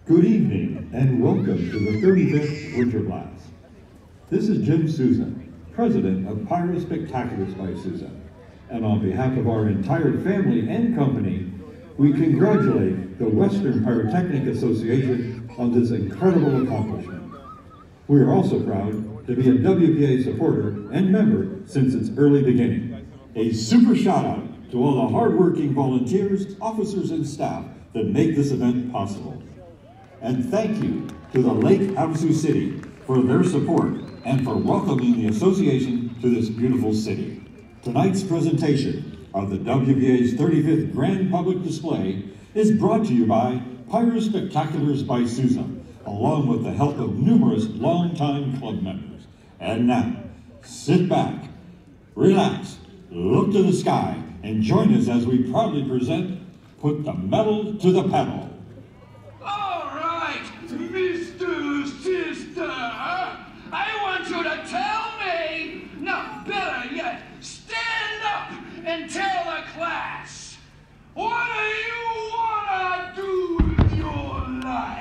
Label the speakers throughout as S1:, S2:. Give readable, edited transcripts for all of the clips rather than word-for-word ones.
S1: Good evening and welcome to the 35th Winter Blast. This is Jim Souza, President of Pyro Spectaculars by Souza. And on behalf of our entire family and company, we congratulate the Western Pyrotechnic Association on this incredible accomplishment. We are also proud to be a WPA supporter and member since its early beginning. A super shout out to all the hardworking volunteers, officers, and staff that make this event possible. And thank you to the Lake Havasu City for their support and for welcoming the association to this beautiful city. Tonight's presentation of the WPA's 35th Grand Public Display is brought to you by Pyro Spectaculars by Souza, along with the help of numerous longtime club members. And now, sit back, relax, look to the sky, and join us as we proudly present Put the Metal to the Pedal.
S2: All right, Mr. Sister, I want you to tell me, no, better yet, stand up and tell the class, what do you want to do with your life?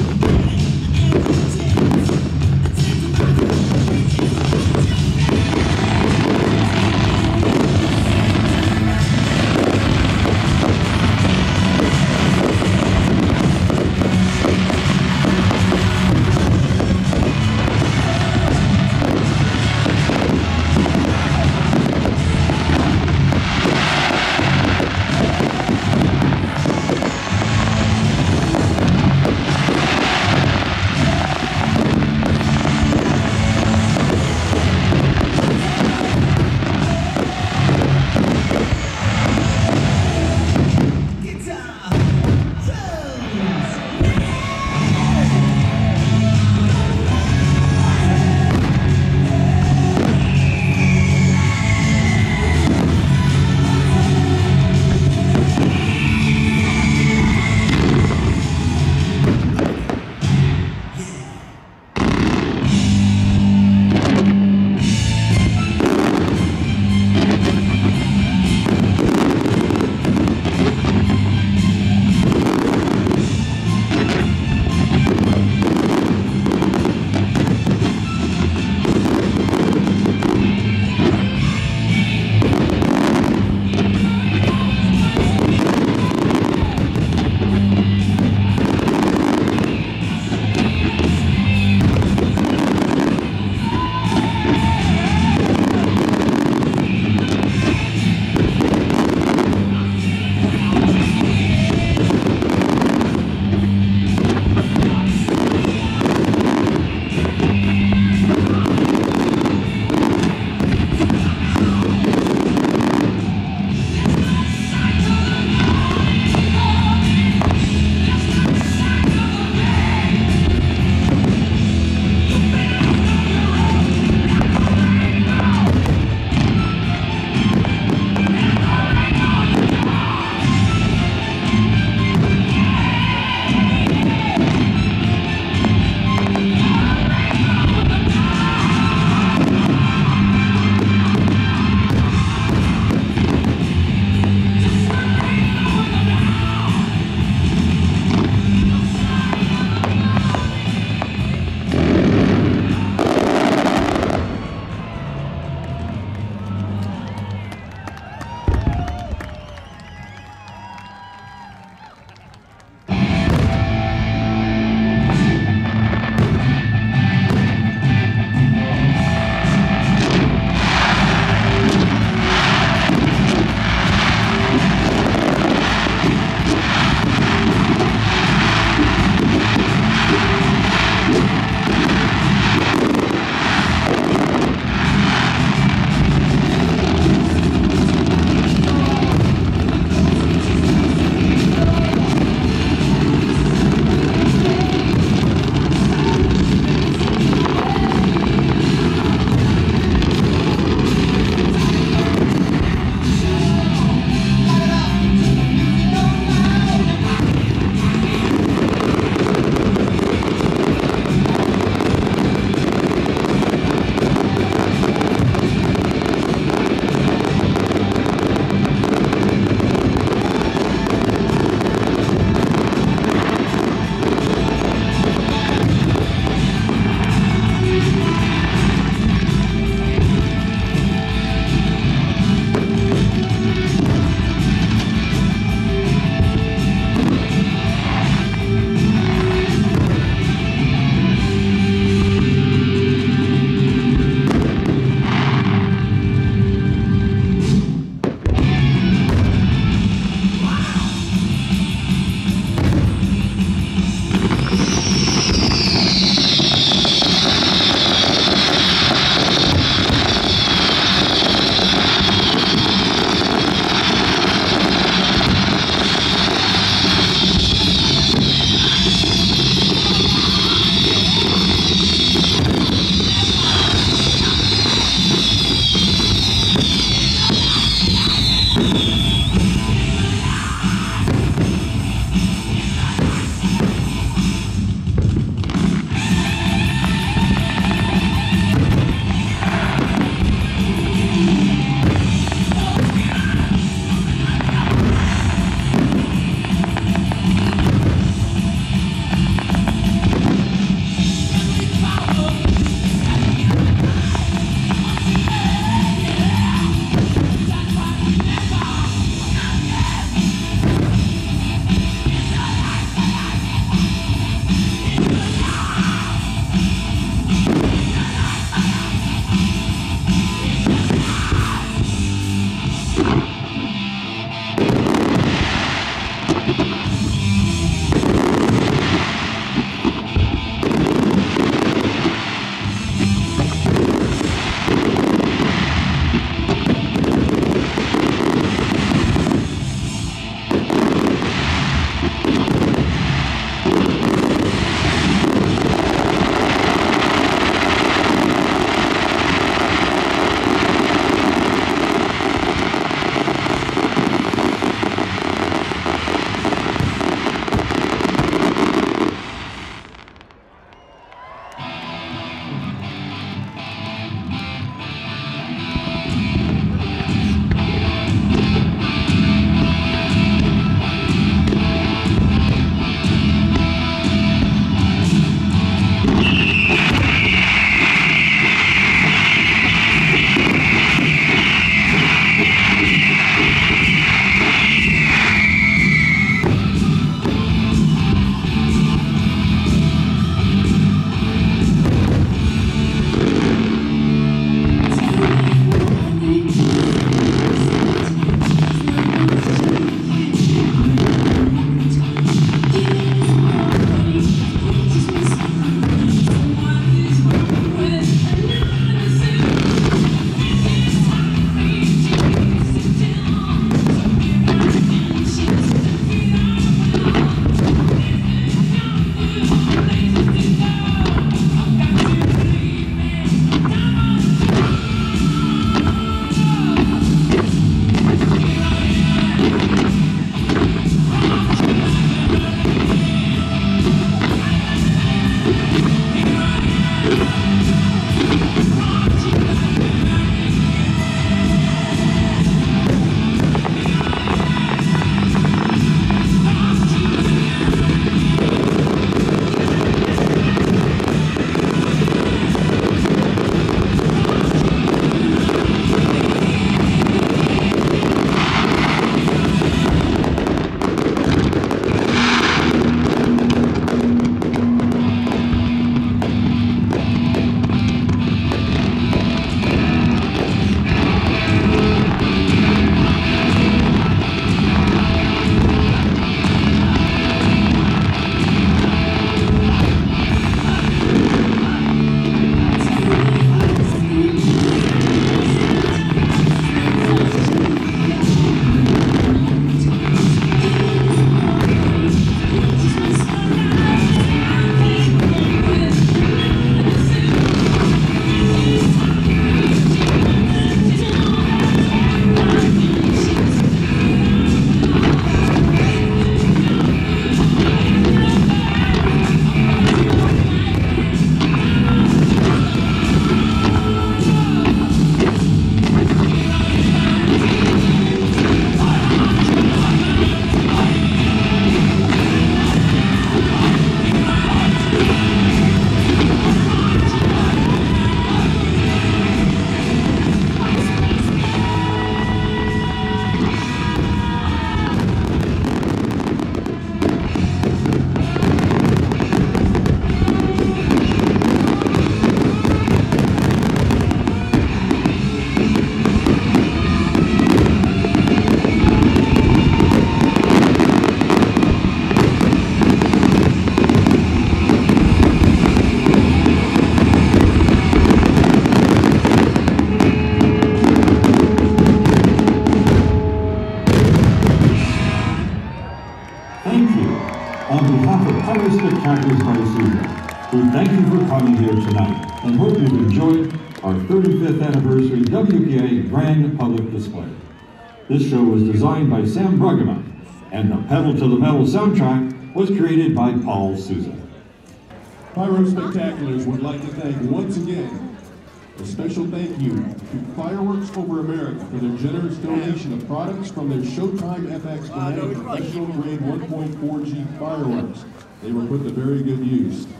S1: Spectaculars by Souza. We thank you for coming here tonight and hope you've enjoyed our 35th anniversary WPA Grand Public Display. This show was designed by Sam Bruggeman, and the Pedal to the Metal soundtrack was created by Paul Souza.
S3: Pyro Spectaculars would like to thank once again a special thank you to Fireworks Over America for their generous donation of products from their Showtime FX brand of professional grade 1.4G fireworks. They were put to very good use.